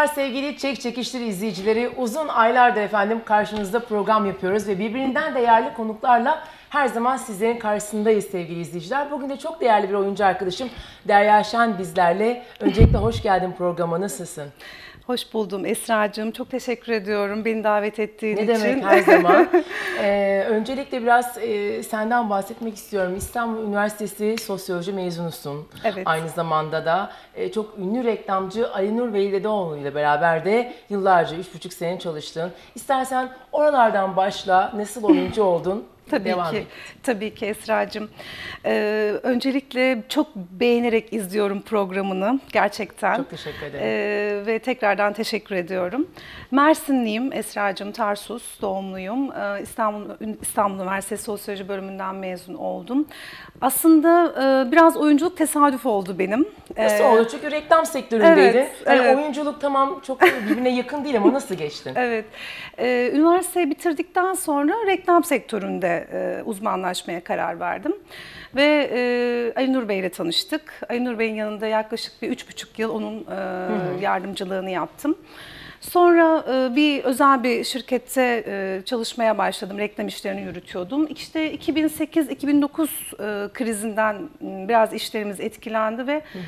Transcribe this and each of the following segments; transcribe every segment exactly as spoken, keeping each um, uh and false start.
sevgili Çek Çekiştir izleyicileri. Uzun aylardır efendim karşınızda program yapıyoruz ve birbirinden değerli konuklarla her zaman sizlerin karşısındayız sevgili izleyiciler. Bugün de çok değerli bir oyuncu arkadaşım Derya Şen bizlerle. Öncelikle hoş geldin programa, nasılsın? Hoş buldum Esra'cığım. Çok teşekkür ediyorum beni davet ettiğin ne için. Ne demek, her zaman. Ee, öncelikle biraz e, senden bahsetmek istiyorum. İstanbul Üniversitesi Sosyoloji mezunusun. Evet. Aynı zamanda da e, çok ünlü reklamcı Aynur Veyledoğlu ile beraber de yıllarca, üç buçuk sene çalıştın. İstersen oralardan başla. Nasıl oyuncu oldun? Tabii Devam ki, et. tabii ki Esra'cığım. Ee, öncelikle çok beğenerek izliyorum programını gerçekten. Çok teşekkür ederim. Ee, ve tekrardan teşekkür ediyorum. Mersinliyim Esra'cığım, Tarsus doğumluyum. Ee, İstanbul, İstanbul Üniversitesi Sosyoloji bölümünden mezun oldum. Aslında e, biraz oyunculuk tesadüf oldu benim. Nasıl Ee, oldu? Çünkü reklam sektöründeydin. Evet, Yani evet. oyunculuk tamam çok birbirine yakın değil ama nasıl geçtin? Evet. Ee, üniversiteyi bitirdikten sonra reklam sektöründe e, uzmanlaşmaya karar verdim. Ve e, Aynur Bey ile tanıştık. Aynur Bey'in yanında yaklaşık bir üç buçuk yıl onun e, yardımcılığını yaptım. Sonra e, bir özel bir şirkette e, çalışmaya başladım. Reklam işlerini yürütüyordum. İşte iki bin sekiz iki bin dokuz e, krizinden biraz işlerimiz etkilendi ve hı hı.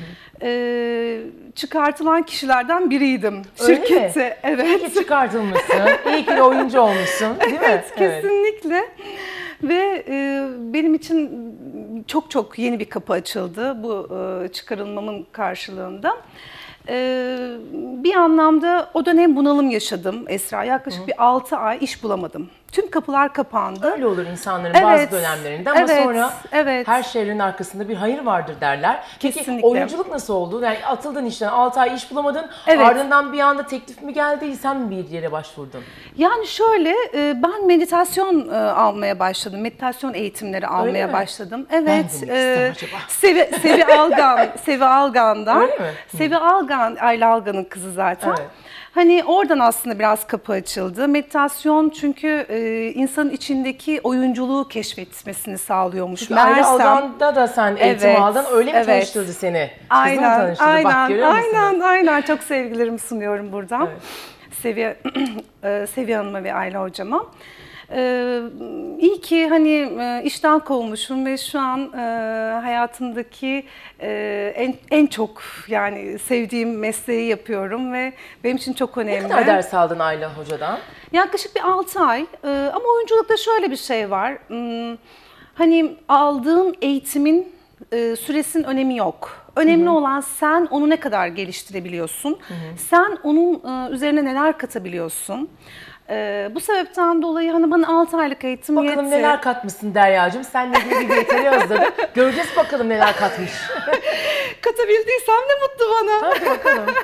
E, çıkartılan kişilerden biriydim Öyle şirkete. Mi? Evet. İyi ki çıkartılmışsın. İyi ki oyuncu olmuşsun. Değil Evet, mi? kesinlikle. Evet. Ve e, benim için çok çok yeni bir kapı açıldı bu e, çıkarılmamın karşılığında. Ee, bir anlamda o dönem bunalım yaşadım Esra. Yaklaşık Hı. bir altı ay iş bulamadım. Tüm kapılar kapandı. Öyle olur insanların evet, bazı dönemlerinde ama evet, sonra evet. her şehrin arkasında bir hayır vardır derler. Peki Kesinlikle. Oyunculuk nasıl oldu? Yani atıldın işten, altı ay iş bulamadın. Evet. Ardından bir anda teklif mi geldi? Sen mi bir yere başvurdun? Yani şöyle ben meditasyon almaya başladım. Meditasyon eğitimleri almaya başladım. Evet. E, Sevi, Sevi Algan, Sevi Algan'dan. Öyle mi? Sevi Algan, Ayla Algan'ın kızı zaten. Evet. Hani oradan aslında biraz kapı açıldı. Meditasyon çünkü e, insanın içindeki oyunculuğu keşfetmesini sağlıyormuş. Çünkü Ayla Algan'da da sen eğitim evet, aldın. Öyle mi evet. tanıştırdı seni? Aynen, Kızı mı tanıştırdı? aynen, Bak, görüyor musun? aynen, aynen. Çok sevgilerimi sunuyorum buradan. Evet. Sevi, Sevi Hanım'a ve Ayla Hocama. Ee, iyi ki hani işten kovulmuşum ve şu an e, hayatımdaki e, en, en çok yani sevdiğim mesleği yapıyorum ve benim için çok önemli. Ne kadar ders aldın Ayla Hoca'dan? Yaklaşık bir altı ay e, ama oyunculukta şöyle bir şey var. Hmm, hani aldığın eğitimin e, süresinin önemi yok. Önemli hı hı. olan sen onu ne kadar geliştirebiliyorsun, hı hı. sen onun e, üzerine neler katabiliyorsun. Ee, bu sebepten dolayı hani bana altı aylık eğitim bakalım yetti. Bakalım neler katmışsın Derya'cığım. Seninle ilgili bir yeteri hazırladık. Göreceğiz bakalım neler katmış. Katabildiysem ne mutlu bana. Hadi bakalım.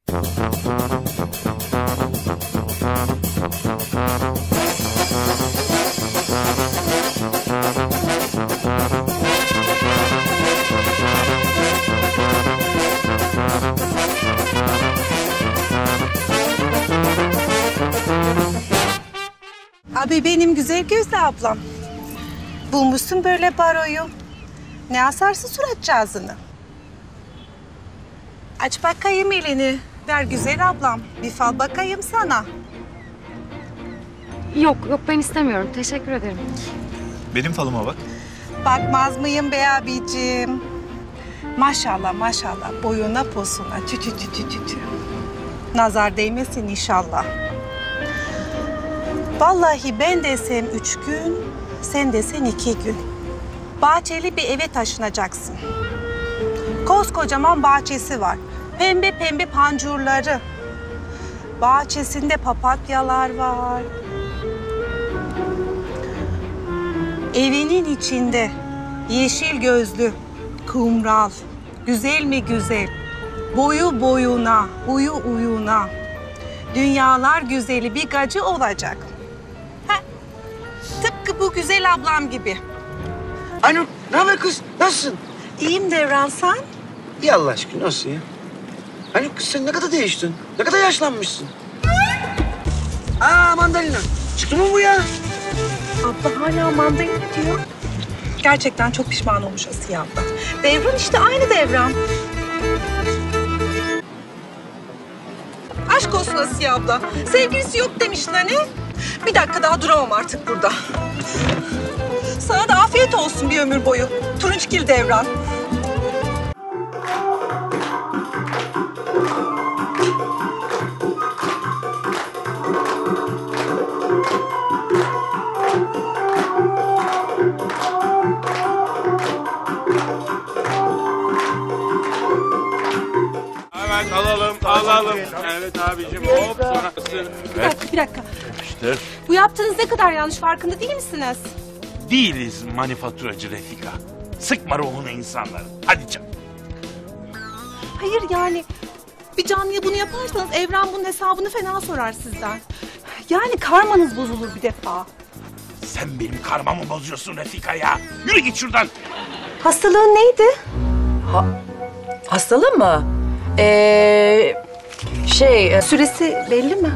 Abi benim güzel gözlü ablam. Bulmuşsun böyle baroyu. Ne asarsın suratcağızını. Aç bakayım elini. Ver güzel ablam. Bir fal bakayım sana. Yok, yok ben istemiyorum. Teşekkür ederim. Benim falıma bak. Bakmaz mıyım be abicim? Maşallah maşallah. Boyuna posuna. Tü tü tü tü tü tü. Nazar değmesin inşallah. Vallahi ben desem üç gün, sen desen iki gün. Bahçeli bir eve taşınacaksın. Koskocaman bahçesi var. Pembe pembe pancurları. Bahçesinde papatyalar var. Evinin içinde yeşil gözlü, kumral, güzel mi güzel, boyu boyuna, uyu uyuna, dünyalar güzeli bir gacı olacak. Heh. Tıpkı bu güzel ablam gibi. Aynur, ne haber kız? Nasılsın? İyiyim Devran, sen? İyi Allah aşkına, nasıl ya? Aynur kız sen ne kadar değiştin? Ne kadar yaşlanmışsın? Aa mandalina. Çıktı mı bu ya? Abla hala mandalina diyor. Gerçekten çok pişman olmuş Asiye abla. Devran işte aynı Devran. Aşk olsun Asiye abla. Sevgilisi yok demiştin hani. Bir dakika daha duramam artık burada. Sana da afiyet olsun bir ömür boyu. Turunçgil Devran. Evet alalım, alalım. Evet abicim, hop sonrası. Bir dakika, bir dakika. İşte Bu yaptığınız ne kadar yanlış, farkında değil misiniz? değiliz manifaturacı Refika. Sıkma ruhunu insanların. Hadi canım. Hayır yani bir canlıya bunu yaparsanız evren bunun hesabını fena sorar sizden. Yani karmanız bozulur bir defa. Sen benim karmamı bozuyorsun Refika ya. Yürü git şuradan. Hastalığın neydi? Hastalığı mı? Ee, şey, Süresi belli mi?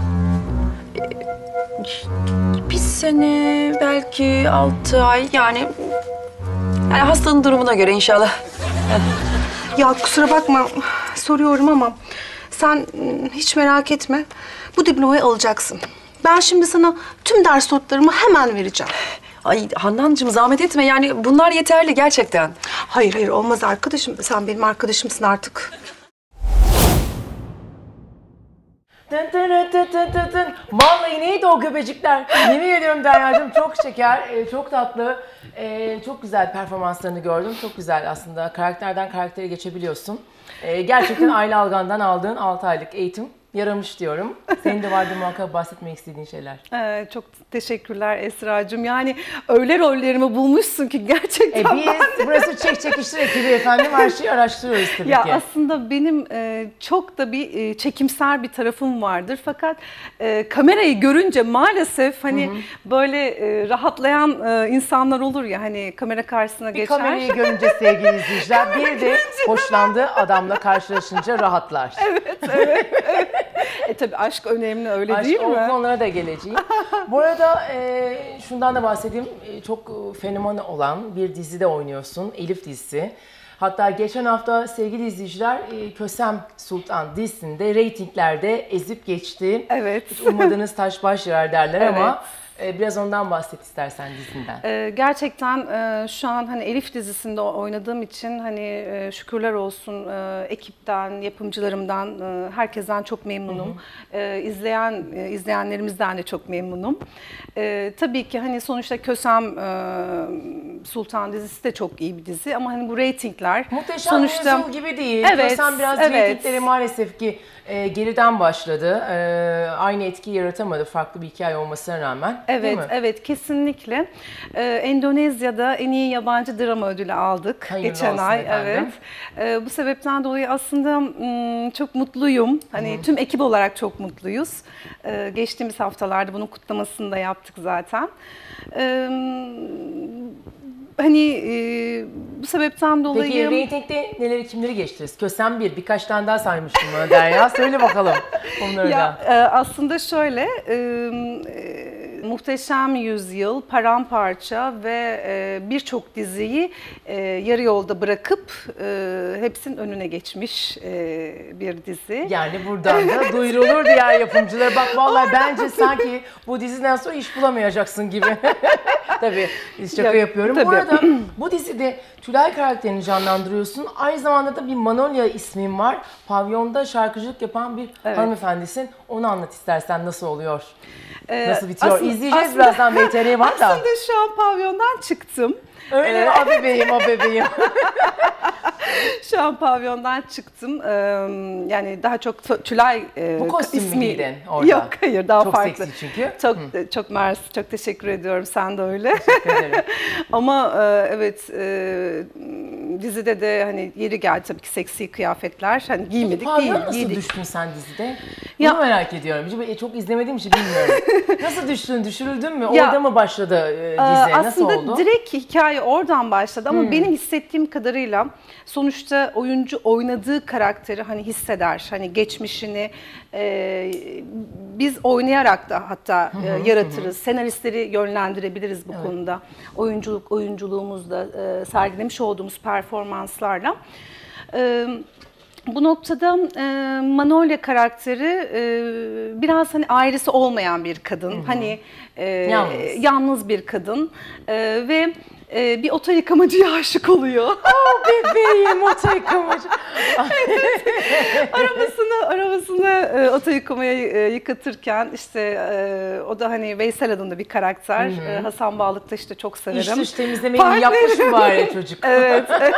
bir sene, belki altı ay yani... Yani hastanın durumuna göre inşallah. Ya kusura bakma soruyorum ama sen ıı, hiç merak etme. Bu diplomayı alacaksın. Ben şimdi sana tüm ders notlarımı hemen vereceğim. Ay Handancığım zahmet etme yani bunlar yeterli gerçekten. Hayır hayır olmaz arkadaşım. Sen benim arkadaşımsın artık. Tın tın tın tın tın tın. Vallahi neydi o göbecikler? Yemin ediyorum Derya'cığım çok şeker, e, çok tatlı, e, çok güzel performanslarını gördüm. Çok güzel aslında. Karakterden karaktere geçebiliyorsun. E, gerçekten Ayla Algan'dan aldığın altı aylık eğitim yaramış diyorum. Senin de vardı muhakkak bahsetmek istediğin şeyler. Ee, çok teşekkürler Esra'cığım. Yani öyle rollerimi bulmuşsun ki gerçekten E biz ben- burası çek çekiştir ekibi efendim. Her şeyi araştırıyoruz tabii Ya ki. aslında benim e, çok da bir e, çekimser bir tarafım vardır. Fakat e, kamerayı görünce maalesef hani böyle e, rahatlayan e, insanlar olur ya hani kamera karşısına Bir geçer. kamerayı görünce sevgili izleyiciler, bir de hoşlandığı adamla karşılaşınca rahatlar. E tabii aşk önemli öyle Aşk, değil o mi? konulara da geleceğim. Bu arada e, şundan da bahsedeyim. E, çok fenomen olan bir dizide oynuyorsun. Elif dizisi. Hatta geçen hafta sevgili izleyiciler e, Kösem Sultan dizisinde reytinglerde ezip geçti. Evet. Hiç ummadığınız taş baş yarar derler Evet. ama e, biraz ondan bahset istersen dizinden. Ee, gerçekten e, şu an hani Elif dizisinde oynadığım için hani e, şükürler olsun e, ekipten, yapımcılarımdan, e, herkesten çok memnunum. E, izleyen e, izleyenlerimizden de çok memnunum. E, tabii ki hani sonuçta Kösem e, Sultan dizisi de çok iyi bir dizi ama hani bu reytingler Muhteşem sonuçta Yüzyıl gibi değil. Evet, Kösem biraz evet. reytingleri maalesef ki e, geriden başladı. E, aynı etkiyi yaratamadı farklı bir hikaye olmasına rağmen. Değil Evet, mi? evet kesinlikle. Ee, Endonezya'da en iyi yabancı drama ödülü aldık Hayırlı geçen olsun ay. efendim. Evet. Ee, bu sebepten dolayı aslında mm, çok mutluyum. Hani tüm ekip olarak çok mutluyuz. Ee, geçtiğimiz haftalarda bunun kutlamasını da yaptık zaten. Ee, hani e, bu sebepten dolayı. Peki reytingde neleri kimleri geçtiniz? Kösem bir, birkaç tane daha saymıştım bana Derya. Söyle bakalım onları Ya da. e, aslında şöyle e, e, Muhteşem Yüzyıl, Paramparça ve e, birçok diziyi e, yarı yolda bırakıp e, hepsinin önüne geçmiş e, bir dizi. Yani buradan da duyurulur diğer yapımcılara. Bak vallahi bence sanki bu diziden sonra iş bulamayacaksın gibi. Tabii şaka Ya, yapıyorum. Bu tabii. arada bu dizide Tülay karakterini canlandırıyorsun. Aynı zamanda da bir Manolya ismin var. Pavyonda şarkıcılık yapan bir Evet. hanımefendisin. Onu anlat istersen nasıl oluyor? E, Nasıl bitiyor? aslında- İzleyeceğiz aslında- birazdan V T R var da. Aslında şu an pavyondan çıktım. Öyle mi? O bebeğim, o bebeğim. Şu an pavyondan çıktım. Ee, yani daha çok Tü- Tülay e, Bu kostüm mü ismi- giydin orada? Yok hayır daha Çok farklı. seksi çünkü. Çok çok mersi, çok teşekkür ediyorum. Sen de öyle. Teşekkür ederim. Ama e, evet e, dizide de hani yeri geldi tabii ki seksi kıyafetler. Hani giymedik değil, Pavyona nasıl giydik. düştün sen dizide? Ya- Bunu merak ediyorum. Hiç- Çok izlemediğim için bilmiyorum. Nasıl düştün, düşürüldün mü? Ya- Orada mı başladı e, dizi? Ee, Nasıl Aslında oldu? direkt hikaye oradan başladı ama Hmm. benim hissettiğim kadarıyla sonuçta oyuncu oynadığı karakteri hani hisseder. Hani geçmişini e, biz oynayarak da hatta e, yaratırız. Senaristleri yönlendirebiliriz bu konuda. Oyunculuk oyunculuğumuzda e, sergilemiş olduğumuz performanslarla. E, Bu noktada e, Manolya karakteri e, biraz hani ailesi olmayan bir kadın. Hı hı. Hani e, yalnız. yalnız bir kadın e, ve e, bir oto yıkamacıya aşık oluyor. Oh bebeğim, oto yıkamacı. arabasını arabasını e, oto yıkamaya e, yıkatırken işte e, o da hani Veysel adında bir karakter. Hı hı. E, Hasan Bağlık'ta işte çok severim. İş dış temizlemeyi yapmış mübarek çocuk. Evet, evet.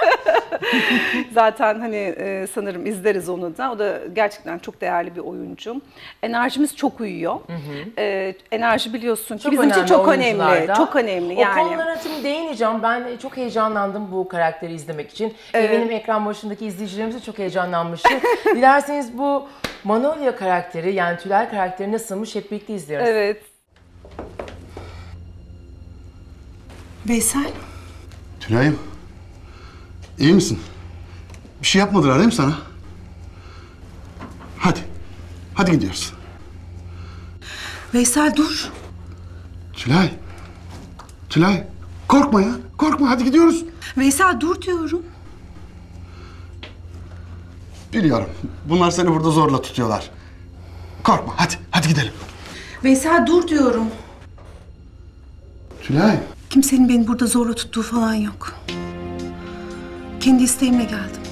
Zaten hani e, sanırım izleriz onu da. O da gerçekten çok değerli bir oyuncu. Enerjimiz çok uyuyor. Hı hı. E, enerji biliyorsun ki çok bizim için çok önemli. Çok önemli yani. O konulara şimdi değineceğim. Ben çok heyecanlandım bu karakteri izlemek için. Evet. Eminim ekran başındaki izleyicilerimiz de çok heyecanlanmıştır. Dilerseniz bu Manolya karakteri, yani Tülay karakteri nasılmış hep birlikte izliyoruz. Evet. Veysel. Tülay'ım, iyi misin? Bir şey yapmadılar değil mi sana? Hadi, hadi gidiyoruz. Veysel dur. Tülay, Tülay, korkma ya, korkma, hadi gidiyoruz. Veysel dur diyorum. Biliyorum, bunlar seni burada zorla tutuyorlar. Korkma, hadi, hadi gidelim. Veysel dur diyorum. Tülay. Kimsenin beni burada zorla tuttuğu falan yok. Kendi isteğimle geldim.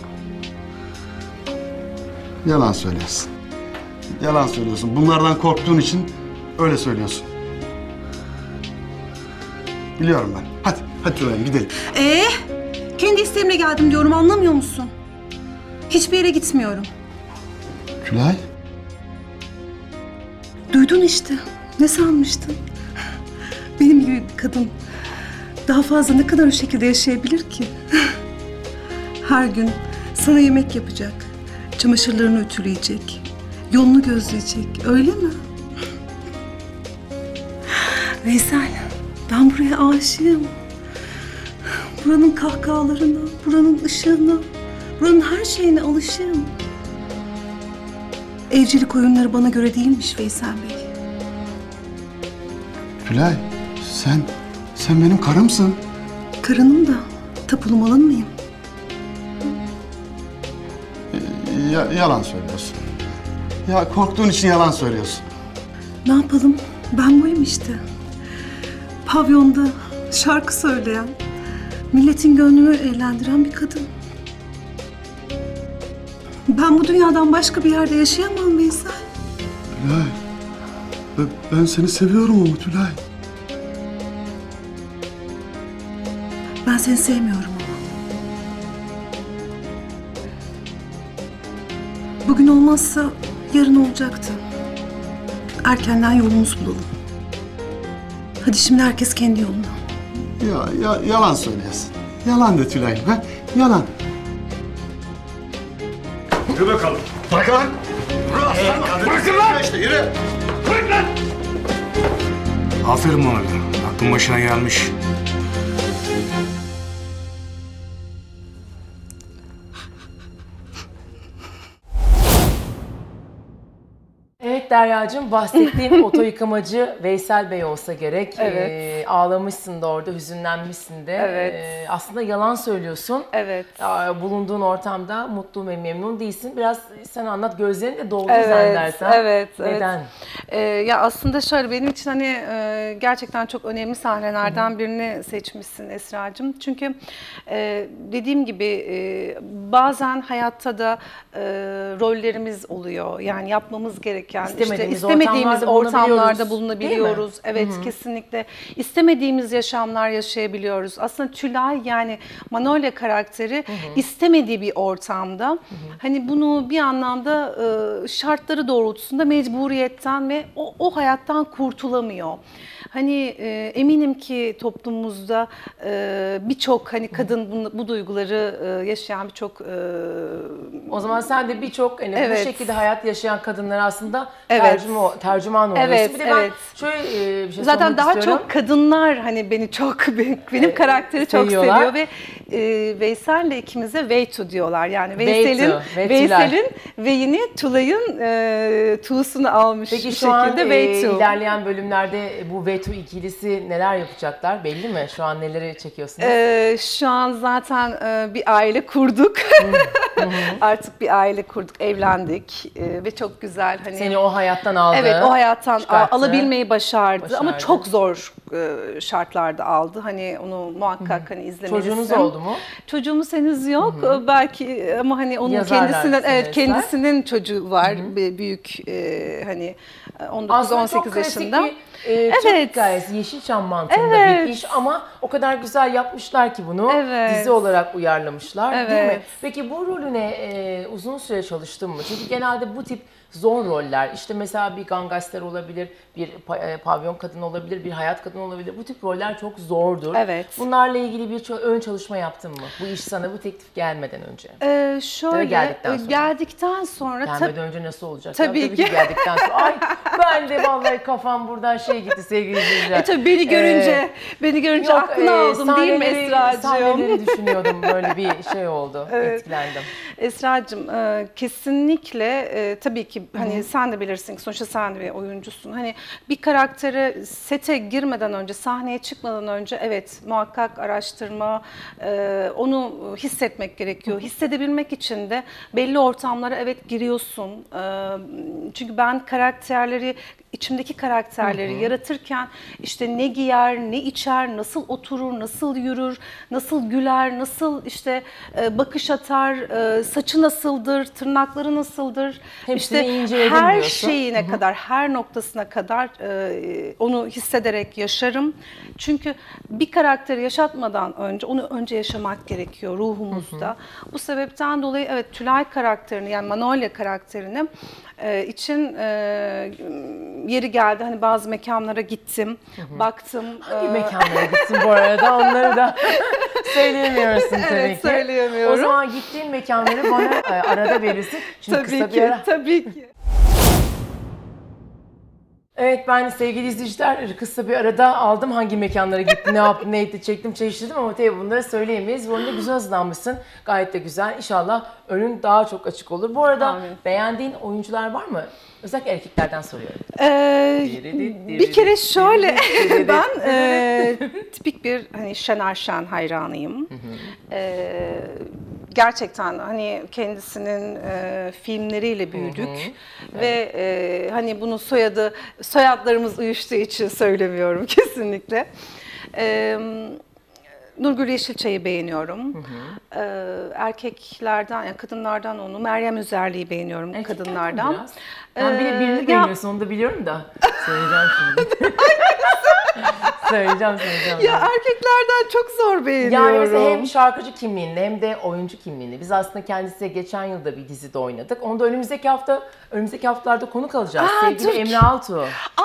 Yalan söylüyorsun. Yalan söylüyorsun. Bunlardan korktuğun için öyle söylüyorsun. Biliyorum ben. Hadi, hadi Tülay'ım gidelim. Ee, kendi isteğimle geldim diyorum, anlamıyor musun? Hiçbir yere gitmiyorum. Tülay. Duydun işte. Ne sanmıştın? Benim gibi bir kadın daha fazla ne kadar o şekilde yaşayabilir ki? Her gün sana yemek yapacak, çamaşırlarını ütüleyecek, yolunu gözleyecek, öyle mi? Veysel, ben buraya aşığım. Buranın kahkahalarına, buranın ışığına, buranın her şeyine alışığım. Evcilik oyunları bana göre değilmiş Veysel Bey. Tülay, sen, sen benim karımsın. Karınım da tapulu malın mıyım? Ya, yalan söylüyorsun. Ya korktuğun için yalan söylüyorsun. Ne yapalım? Ben buyum işte. Pavyonda şarkı söyleyen, milletin gönlünü eğlendiren bir kadın. Ben bu dünyadan başka bir yerde yaşayamam Veysel. Tülay, ben, ben seni seviyorum ama Tülay. Ben seni sevmiyorum ama. Bugün olmazsa yarın olacaktı. Erkenden yolumuzu bulalım. Hadi şimdi herkes kendi yoluna. Ya, ya yalan söylüyorsun. Yalan de Tülay'ım ha? Yalan. Yürü bakalım. Bırak lan! Bırakın lan! İşte yürü! Bırak lan! Aferin bana. Aklın başına gelmiş. Evet Derya'cığım, bahsettiğim oto yıkamacı Veysel Bey olsa gerek. Evet. Ee, ağlamışsın da orada, hüzünlenmişsin de. Evet. Ee, aslında yalan söylüyorsun. Evet. Ee, bulunduğun ortamda mutlu ve memnun değilsin. Biraz sen anlat, gözlerin de doldu Evet, zannedersem. evet, Neden? evet. Ee, ya aslında şöyle, benim için hani e, gerçekten çok önemli sahnelerden Hı-hı. birini seçmişsin Esra'cığım. Çünkü e, dediğim gibi e, bazen hayatta da e, rollerimiz oluyor. Yani yapmamız gereken, İstemediğimiz, işte istemediğimiz ortamlarda, ortamlarda bulunabiliyoruz. Evet, Hı-hı. kesinlikle. İstemediğimiz yaşamlar yaşayabiliyoruz. Aslında Tülay, yani Manolya karakteri Hı-hı. istemediği bir ortamda. Hı-hı. Hani bunu bir anlamda e, şartları doğrultusunda mecburiyetten ve o, o hayattan kurtulamıyor. Hani e, eminim ki toplumumuzda e, birçok hani kadın bu, bu duyguları e, yaşayan birçok... E, o zaman sen de birçok hani evet. bu şekilde hayat yaşayan kadınlara aslında evet. tercüman, tercüman oluyorsun. Evet, bir de evet. ben şöyle e, bir şey Zaten daha istiyorum. çok kadınlar hani beni çok, benim, benim karakteri çok seviyorlar. seviyor ve e, Veysel'le ikimize Veytu diyorlar. Yani Veysel'in Veytu, Veysel'in Vey'ini Tulay'ın e, tuğsunu almış Peki bir şu şu an şekilde e, Way Two. ilerleyen bölümlerde bu Way Two ikilisi neler yapacaklar belli mi? Şu an neleri çekiyorsunuz? Ee, şu an zaten e, bir aile kurduk. Artık bir aile kurduk, evlendik e, ve çok güzel. Hani Seni o hayattan aldı. Evet, o hayattan çıkarttı. alabilmeyi başardı. Başardı. Ama çok zor e, şartlarda aldı. Hani onu muhakkak hani izlemelisin. Çocuğunuz oldu mu? Çocuğumuz henüz yok. Belki ama hani onun Yazarlar kendisinden evet senaristler. kendisinin çocuğu var. Bir büyük e, hani on dokuz on Aslında çok sekiz klasik yaşında. bir e, Evet. çocuk hikayesi, Yeşilçam mantığında Evet. bir iş ama o kadar güzel yapmışlar ki bunu Evet. dizi olarak uyarlamışlar değil mi? Evet. Peki bu rolüne e, uzun süre çalıştın mı? Çünkü genelde bu tip zor roller, işte mesela bir gangster olabilir, bir pa- e, pavyon kadın olabilir, bir hayat kadını olabilir. Bu tip roller çok zordur. Evet. Bunlarla ilgili bir ço- ön çalışma yaptın mı? Bu iş sana bu teklif gelmeden önce. Ee, şöyle geldikten sonra. geldikten sonra Gelmeden tabii önce nasıl olacak? Tabii ya? ki. geldikten sonra. Ay ben de vallahi kafam buradan şey gitti sevgili izleyiciler. E tabii beni görünce, Ee, beni görünce Yok, aklına e, aldım değil mi sahneleri- Esra'cığım? Sahneleri düşünüyordum, böyle bir şey oldu. Etkilendim. Esra'cığım e, kesinlikle e, tabii ki hani sen de bilirsin ki sonuçta sen de bir oyuncusun. Hani bir karaktere sete girmeden önce, sahneye çıkmadan önce evet muhakkak araştırma, e, onu hissetmek gerekiyor. Hissedebilmek için de belli ortamlara evet giriyorsun. E, çünkü ben karakterleri içimdeki karakterleri yaratırken işte ne giyer, ne içer, nasıl oturur, nasıl yürür, nasıl güler, nasıl işte e, bakış atar, e, saçı nasıldır, tırnakları nasıldır, Hepsini işte inceledim her diyorsun. şeyine kadar, her noktasına kadar e, onu hissederek yaşarım. Çünkü bir karakteri yaşatmadan önce onu önce yaşamak gerekiyor ruhumuzda. Bu sebepten dolayı evet Tülay karakterini yani Manolya karakterini e, için e, yeri geldi hani bazı mekanlara gittim, baktım. Hangi e, mekanlara gitsin bu arada? Onları da söyleyemiyorsun tabii Evet, ki. söyleyemiyorum. O zaman gittiğin mekanları bana e, arada verirsin. Şimdi Tabii kısa ki, bir ara. tabii ki. Evet ben sevgili izleyiciler kısa bir arada aldım hangi mekanlara gitti, ne yaptı, ne etti, çektim, çeşitledim ama tabii bunları söyleyemeyiz. Bu arada güzel hazırlanmışsın. Gayet de güzel. İnşallah önün daha çok açık olur. Bu arada Amin. beğendiğin oyuncular var mı? Özellikle erkeklerden soruyorum. Ee, bir kere şöyle ben e, tipik bir hani Şener Şen hayranıyım. Ee, gerçekten hani kendisinin e, filmleriyle büyüdük ve e, hani bunu soyadı soyadlarımız uyuştuğu için söylemiyorum kesinlikle. Ee, Nurgül Yeşilçay'ı beğeniyorum. Hı hı. Ee, erkeklerden, yani kadınlardan onu, Meryem Üzerli'yi beğeniyorum Erkeklerden kadınlardan. biraz. Ben bile birini Ee, beğeniyorsun, onu da biliyorum da. Söyleyeceğim şimdi. söyleyeceğim, söyleyeceğim. Ya erkeklerden çok zor beğeniyorum. Yani mesela hem şarkıcı kimliğinde hem de oyuncu kimliğinde. Biz aslında kendisiyle geçen yılda bir dizide oynadık. Onu da önümüzdeki hafta, önümüzdeki haftalarda konuk alacağız. Aa, Sevgili Türk. Emre Altuğ.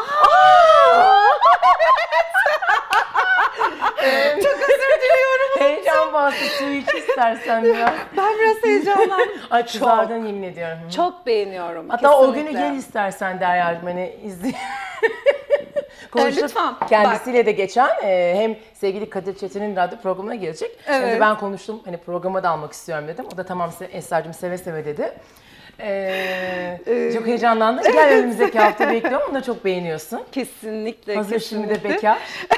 Çok özür diliyorum. Heyecan bastı, su iç istersen biraz. Ben biraz heyecanlandım. Ay kızardın yemin ediyorum. Hı. Çok beğeniyorum. Hatta o kesinlikle. günü gel istersen Derya'cığım hani izle. Konuştuk. lütfen, Kendisiyle de geçen e, hem sevgili Kadir Çetin'in radyo programına gelecek. Hem de Evet. ben konuştum hani programa da almak istiyorum dedim. O da tamam Esra'cığım seve seve dedi. Ee, çok heyecanlandım. Gel önümüzdeki hafta bekliyorum. Onu da çok beğeniyorsun. Kesinlikle. Hazır kesinlikle. şimdi de bekar.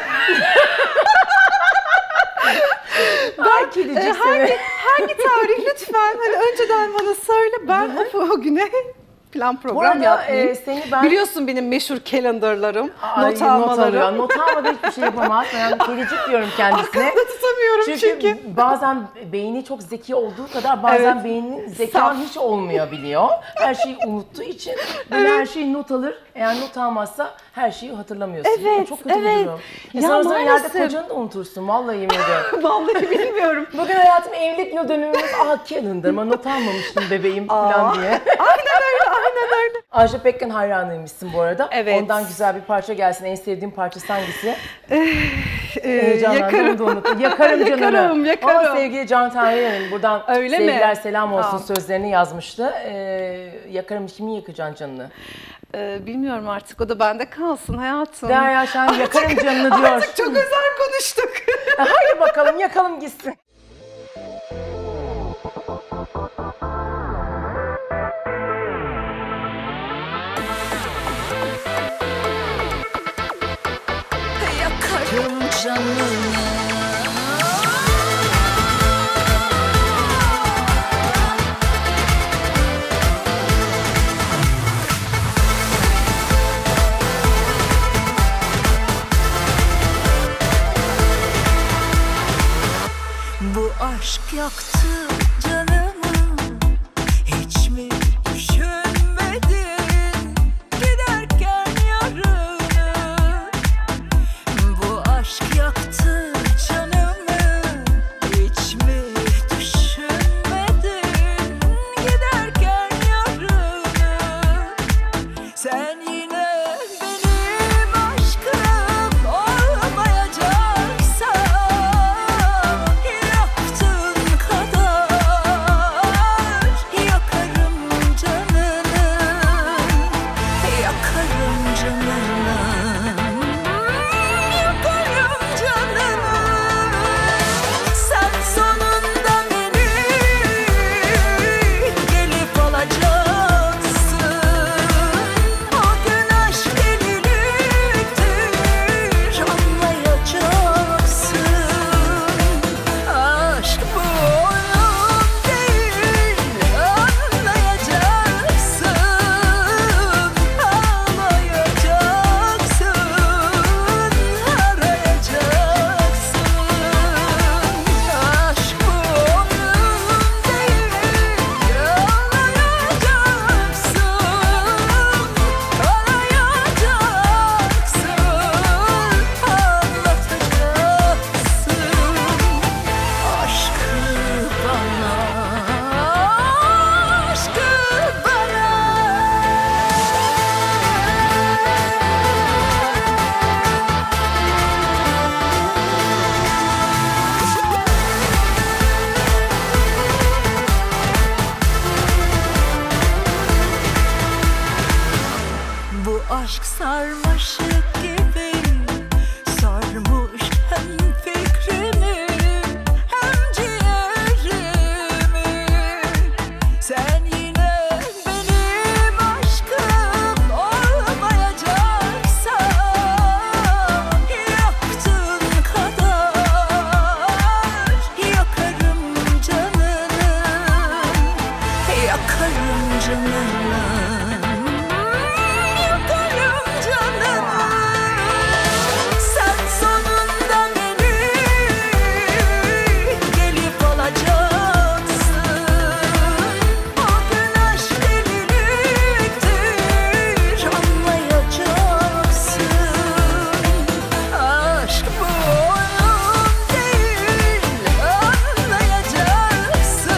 Belki Ee, diyecek hangi, hangi tarih lütfen? Hani önceden bana söyle. Ben o, o güne plan Bu program arada yapmayayım. e, seni ben... Biliyorsun benim meşhur calendarlarım, Ay, not almalarım. alıyor. Not almadan hiçbir şey yapamaz. Ben kedicik diyorum kendisine. Aklımda tutamıyorum Çünkü, çünkü. bazen beyni çok zeki olduğu kadar bazen Evet. beynin zekan hiç olmayabiliyor. Her şeyi unuttuğu için böyle her şeyi not alır. Eğer not almazsa her şeyi hatırlamıyorsun. Evet, Çok kötü evet. bir durum. E Ya sonra sonra ileride maalesef. kocanı da unutursun. Vallahi yemin ediyorum. Vallahi bilmiyorum. Bugün hayatım evlilik yıl dönümümüz. Ah calendar ama not almamıştım bebeğim falan diye. Aynen öyle, aynen öyle. Ajda Pekkan hayranıymışsın bu arada. Evet. Ondan güzel bir parça gelsin. En sevdiğin parçası hangisi? Ee, Heyecanlandım, onu da unuttum. Yakarım canını. Yakarım, yakarım. Ama sevgili Can Tahir'in buradan Öyle mi? sevgiler selam olsun Aa. sözlerini yazmıştı. Ee, yakarım, kimin yakacaksın canını? Ee, bilmiyorum artık, o da bende kalsın hayatım. Derya Şen yakarım canını diyor. Artık çok özel konuştuk. Haydi bakalım yakalım gitsin. canını. Bu aşk yaktı canımı, hiç mi düşünmedin giderken yarını? Bu aşk yaktı canımı, hiç mi düşünmedin giderken yarını? Sen yine benim aşkım olmayacaksan, yaktığın kadar yakarım canını, yakarım canını, yakarım canını. Sen sonunda beni gelip alacaksın. O gün aşk deliliktir, anlayacaksın. Aşk bu oyun değil, anlayacaksın. Ağlayacaksın, arayacaksın. Aşk bu oyun değil, anlayacaksın. Arayacaksın, anlatacaksın. Aşkı bana, aşkı bana. Bu aşk sarmaşık gibi sarmış hem fikrimi hem ciğerimi. Sen yine benim aşkım olmayacaksan, yaktığın kadar yakarım canını, yakarım canını, yakarım canını. Sen sonunda beni gelip alacaksın. O gün aşk deliliktir, anlayacaksın. Aşk bu oyun değil, anlayacaksın.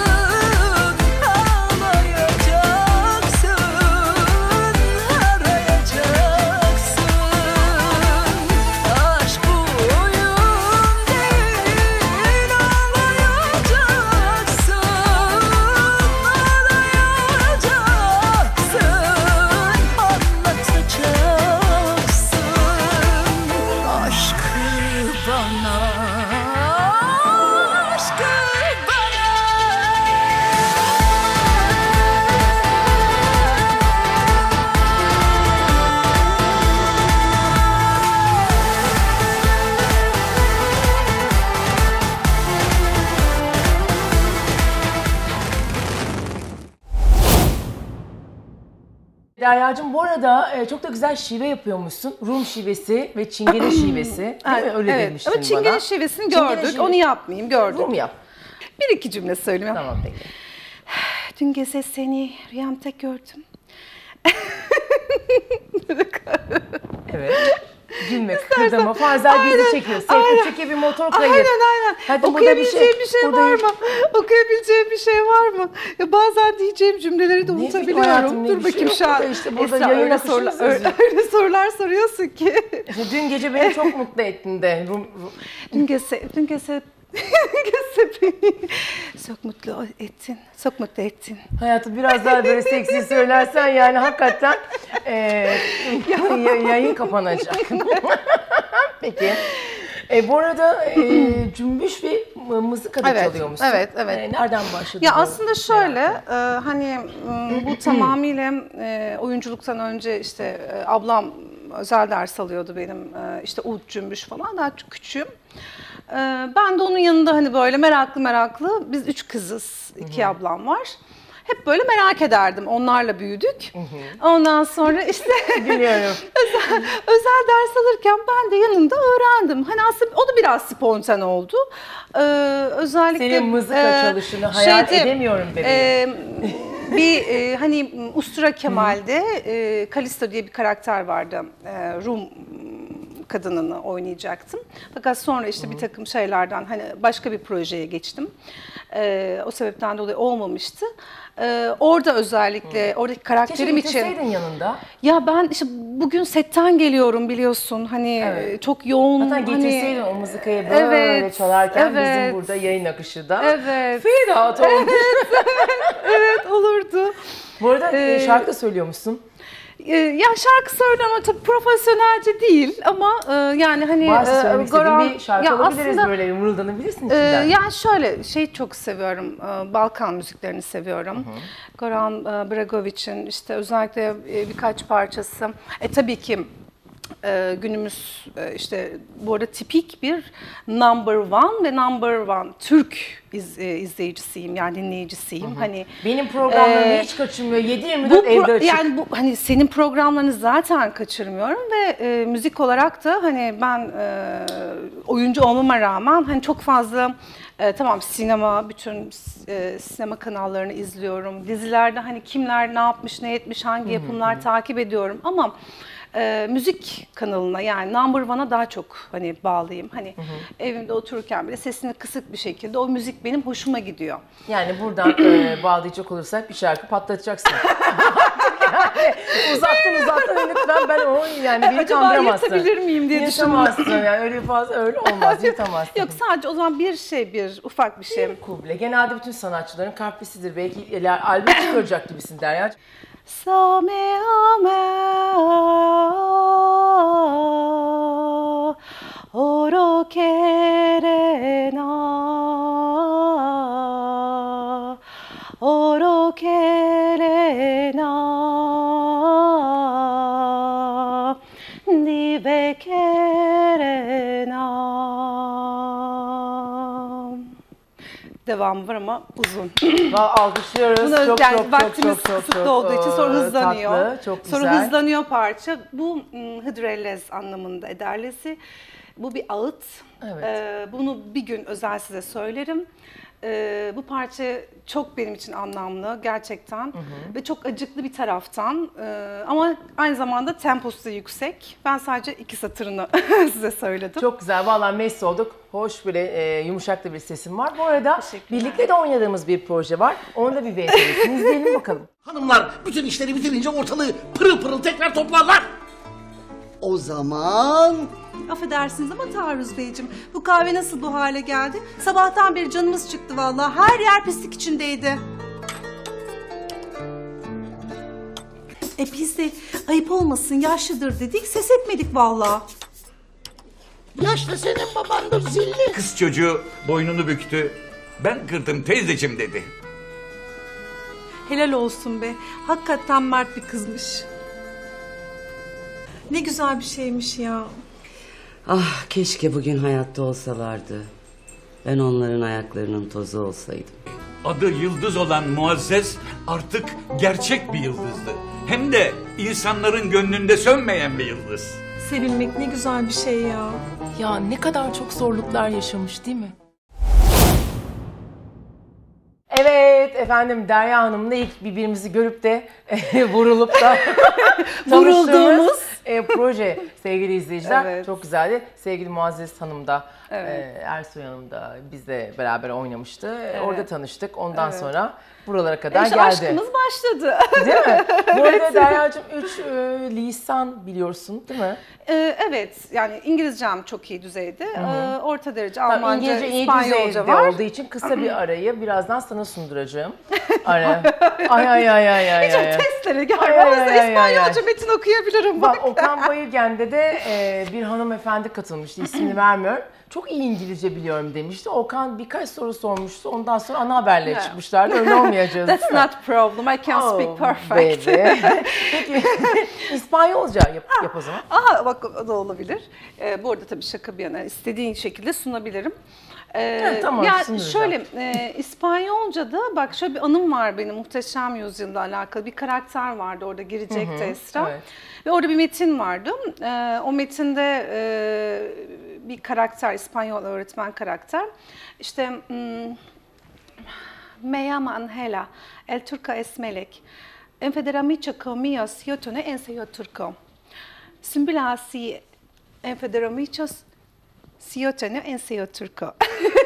Ağlayacaksın, arayacaksın. Aşk bu oyun değil, ağlayacaksın. Arayacaksın, anlatacaksın. Aşkı bana, aşkı bana. Derya'cığım bu arada e, çok da güzel şive yapıyormuşsun. Rum şivesi ve Çingene şivesi. Değil mi? Öyle evet. demiştin Ama bana. Çingene şivesini Çingene gördük. şive- Onu yapmayayım, gördük. Rum yap. Bir iki cümle söyleyeyim. Tamam peki. Dün gece seni rüyamda gördüm. Evet. Gülme, kıkırdama. Fazel bizi çekiyor. Sevgi çekiyor bir motor kayıyor. Aynen aynen. Hadi burada bir Okuyabileceğim şey, bir şey, burada var mı? Okuyabileceğim bir şey var mı? Ya bazen diyeceğim cümleleri de Ne bileyim hayatım, unutabiliyorum. ne Dur bir şey bakayım yok şu an. burada işte, burada Esra, yayın öyle, akışını sorular, sözü. öyle, öyle sorular soruyorsun ki. İşte dün gece beni çok mutlu ettin de. Rum, rum. Dün gece, dün gece, dün gece beni çok mutlu ettin. Çok mutlu ettin. Hayatım biraz daha böyle seksi söylersen yani hakikaten e, yayın kapanacak. Peki. E, bu arada e, cümbüş ve mızıka da Evet, çalıyormuşsun. evet, evet. E, nereden başladı? Ya bu? aslında şöyle, e, hani m, bu tamamıyla e, oyunculuktan önce işte e, ablam özel ders alıyordu benim. Ee, işte ud cümbüş falan, daha çok küçüğüm. Ee, ben de onun yanında hani böyle meraklı meraklı, biz üç kızız, iki ablam var. Hep böyle merak ederdim. Onlarla büyüdük. Hı hı. Ondan sonra işte Biliyorum. özel, özel ders alırken ben de yanında öğrendim. Hani aslında o da biraz spontan oldu. Ee, özellikle senin mızıka e, çalışını hayal şeyde, edemiyorum bebeğim. E, bir e, hani Ustura Kemal'de e, Kalisto diye bir karakter vardı. E, Rum kadınını oynayacaktım. Fakat sonra işte bir takım şeylerden hani başka bir projeye geçtim. Ee, o sebepten dolayı olmamıştı. Ee, orada özellikle oradaki karakterim Keşke için. bitirseydin yanında. Ya ben işte bugün setten geliyorum biliyorsun. Hani Evet. çok yoğun. Hatta hani, getirseydin o mızıkayı böyle evet, çalarken evet. bizim burada yayın akışı da Evet. fade out olmuş. Evet olurdu. Bu arada Ee, şarkı da söylüyormuşsun. Ee, Ya şarkı söylüyorum ama tabii profesyonelce değil ama e, yani hani Varsa e, söylemek istediğin Goran- bir şarkı ya alabiliriz aslında, böyle mırıldanabilirsin e, içinden. yani şöyle şey çok seviyorum, e, Balkan müziklerini seviyorum. Hı hı. Goran e, Bregovic'in işte özellikle e, birkaç parçası. E tabii ki e, günümüz e, işte bu arada tipik bir number one ve number one Türk iz, e, izleyicisiyim yani dinleyicisiyim. Hı hı. Hani benim programlarımı e, hiç kaçırmıyor. yedi yirmi bu dört evde pro- açık. Yani bu hani senin programlarını zaten kaçırmıyorum ve e, müzik olarak da hani ben e, oyuncu olmama rağmen hani çok fazla e, tamam sinema, bütün e, sinema kanallarını izliyorum. Dizilerde hani kimler ne yapmış, ne etmiş, hangi yapımlar takip ediyorum ama e, müzik kanalına yani Number One'a daha çok hani bağlıyım. Hani evimde otururken bile sesini kısık bir şekilde o müzik benim hoşuma gidiyor. Yani buradan e, bağlayacak olursak bir şarkı patlatacaksın. Yani uzaktan uzaktan lütfen ben o yani beni Acaba kandıramazsın. yırtabilir miyim diye düşündüm. Yırtamazsın yani öyle fazla öyle olmaz yırtamazsın. Yok sadece o zaman bir şey bir ufak bir şey. Bir kuble. Genelde bütün sanatçıların kalplisidir. Belki iler- albüm çıkaracak gibisin Derya. Same ame oro kerena oro kerena dive kerena. Devamı var ama uzun. Vallahi alkışlıyoruz. Bunu çok, yani çok, vaktimiz çok, çok, çok, kısıtlı olduğu için sonra e, hızlanıyor. Tatlı, çok güzel. Sonra hızlanıyor parça. Bu m, hıdrellez anlamında ederlesi. Bu bir ağıt. Evet. Ee, bunu bir gün özel size söylerim. Ee, bu parça çok benim için anlamlı gerçekten. Hı hı. Ve çok acıklı bir taraftan. Ee, ama aynı zamanda temposu da yüksek. Ben sadece iki satırını size söyledim. Çok güzel. Vallahi mest olduk. Hoş böyle e, yumuşak da bir sesim var. Bu arada Teşekkürler. birlikte de oynadığımız bir proje var. Onu da bir V T R'sini izleyelim bakalım. Hanımlar bütün işleri bitirince ortalığı pırıl pırıl tekrar toplarlar. O zaman... Affedersiniz ama Taarruz Beyciğim, bu kahve nasıl bu hale geldi? Sabahtan beri canımız çıktı vallahi. Her yer pislik içindeydi. E biz de ayıp olmasın yaşlıdır dedik, ses etmedik vallahi. Yaşlı senin babandır zilli. Kız çocuğu boynunu büktü. Ben kırdım teyzeciğim dedi. Helal olsun be. Hakikaten mert bir kızmış. Ne güzel bir şeymiş ya. Ah keşke bugün hayatta olsalardı. Ben onların ayaklarının tozu olsaydım. Adı Yıldız olan Muazzez artık gerçek bir yıldızdı. Hem de insanların gönlünde sönmeyen bir yıldız. Sevilmek ne güzel bir şey ya. Ya ne kadar çok zorluklar yaşamış değil mi? Evet efendim Derya Hanım'la ilk birbirimizi görüp de vurulup da tanıştığımız e, proje sevgili izleyiciler. Evet. Çok güzeldi. Sevgili Muazzez Hanım da Evet. e, Ersoy Hanım da bizle beraber oynamıştı. Evet. Orada tanıştık. Ondan Evet. sonra buralara kadar İşte geldi. aşkımız başladı. Değil mi? Bu arada Derya'cığım üç e, lisan biliyorsun değil mi? Ee, evet, yani İngilizcem çok iyi düzeyde, ee, orta derece Tamam, Almanca, İngilizce iyi İspanyolca düzeyde var. olduğu için kısa bir arayı birazdan sana sunduracağım. Ara. Ay ay ay ay ay. Hiç o ay. testlere Ay, gelmem. ay, O yüzden ay, ay, İspanyolca ay. metin okuyabilirim bak. Bak Okan Bayülgen'de de e, bir hanımefendi katılmıştı, ismini vermiyorum. Çok iyi İngilizce biliyorum demişti. Okan birkaç soru sormuştu. Ondan sonra ana haberlere Yeah. çıkmışlardı. Öyle olmayacağız. That's değil mi? not problem. I can Oh, speak perfect. baby. Peki İspanyolca yap, yap o zaman. Aha bak o da olabilir. Ee, bu arada tabii şaka bir yana istediğin şekilde sunabilirim. Ee, Evet, tamam, yani sunacağım. şöyle e, İspanyolca'da bak şöyle bir anım var benim Muhteşem Yüzyıl'la alakalı bir karakter vardı orada girecekti Hı hı, Esra. evet. Ve orada bir metin vardı. Ee, o metinde e, bir karakter İspanyol öğretmen karakter işte hmm, Me llamo Angela, el turco es melek. Enfederamicho conmigo, yo tone enseño turco. Simbila si enfederamichos, si yo tone enseño turco.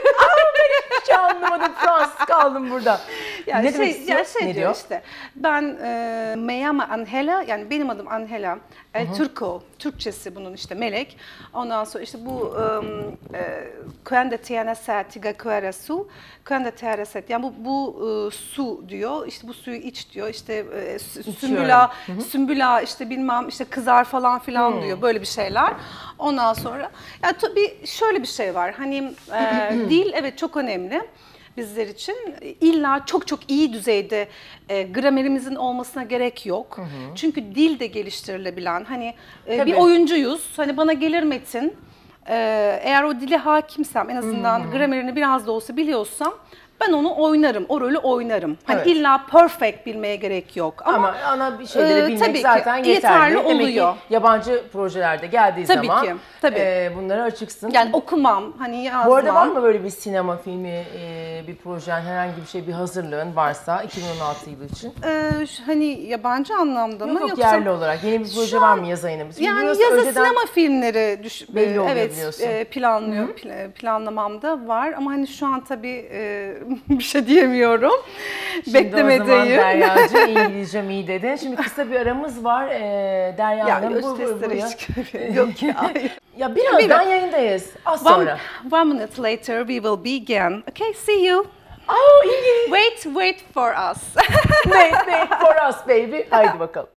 Hiç anlamadım. Fransız kaldım burada. Yani ne şey, demek istiyor? ya şey Ne diyor diyor? işte. Ben e, me llamo Angela, yani benim adım Angela. El Turco, Türkçesi bunun işte melek. Ondan sonra işte bu e, cuando tienes sed, cuera su, cuando tienes sed. Yani bu, bu e, su diyor. İşte bu suyu iç diyor. İşte e, sü- sümbüla, sümbüla işte bilmem işte kızar falan filan Hmm. diyor. Böyle bir şeyler. Ondan sonra yani tabii şöyle bir şey var. Hani e, dil evet çok önemli bizler için. İlla çok çok iyi düzeyde e, gramerimizin olmasına gerek yok. Çünkü dil de geliştirilebilen. Hani e, bir Tabii. oyuncuyuz. Hani bana gelir metin. e, eğer o dile hakimsem en azından gramerini biraz da olsa biliyorsam ben onu oynarım. O rolü oynarım. Hani Evet. illa perfect bilmeye gerek yok. Ama, Ama ana bir şeyleri e, bilmek tabii ki zaten yeterli. yeterli Demek oluyor. ki yabancı projelerde geldiği Tabii zaman ki, tabii. e, bunlara açıksın. yani okumam, hani yazmam. Bu arada var mı böyle bir sinema filmi, e, bir projen, herhangi bir şey, bir hazırlığın varsa iki bin on altı yılı için? Ee, şu- hani yabancı anlamda Yok mı yok yoksa yerli olarak. Yeni bir proje Şu var an- mı yaz ayına? Biz yani biliyoruz yaza önceden sinema filmleri düş belli oluyor evet biliyorsun. e, planlıyor pla- planlamamda var ama hani şu an tabii e, bir şey diyemiyorum. Şimdi o zaman Beklemedeyim. Derya'cığım İngilizcem iyi dedin. Şimdi kısa bir aramız var. Ee, Derya Ya Hanım göz bu- bu- testleri buraya. hiç yok ya. Ya birazdan Bilmiyorum. yayındayız. Az One, sonra. one minute later we will begin. Okay, see you. Oh, İngiliz. Wait, wait for us. Wait, wait for us baby. Haydi bakalım.